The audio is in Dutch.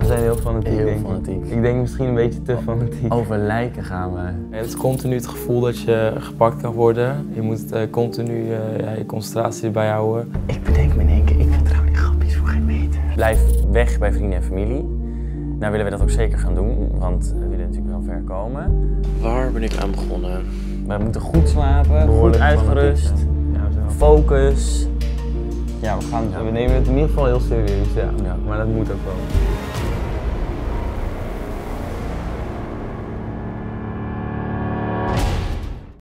zijn heel fanatiek, Heel denk ik. fanatiek. Ik denk misschien een beetje te fanatiek. Over lijken gaan we. Het is continu het gevoel dat je gepakt kan worden. Je moet continu je concentratie erbij houden. Ik bedenk me in één keer, ik vertrouw die grapjes voor geen meter. Blijf weg bij vrienden en familie. Nou willen we dat ook zeker gaan doen, want we willen natuurlijk wel ver komen. Waar ben ik aan begonnen? We moeten goed slapen, Behoorlijk goed uitgerust, fanatiek zijn. Ja, zo. focus. Ja, we nemen het in ieder geval heel serieus, ja. Maar dat moet ook wel.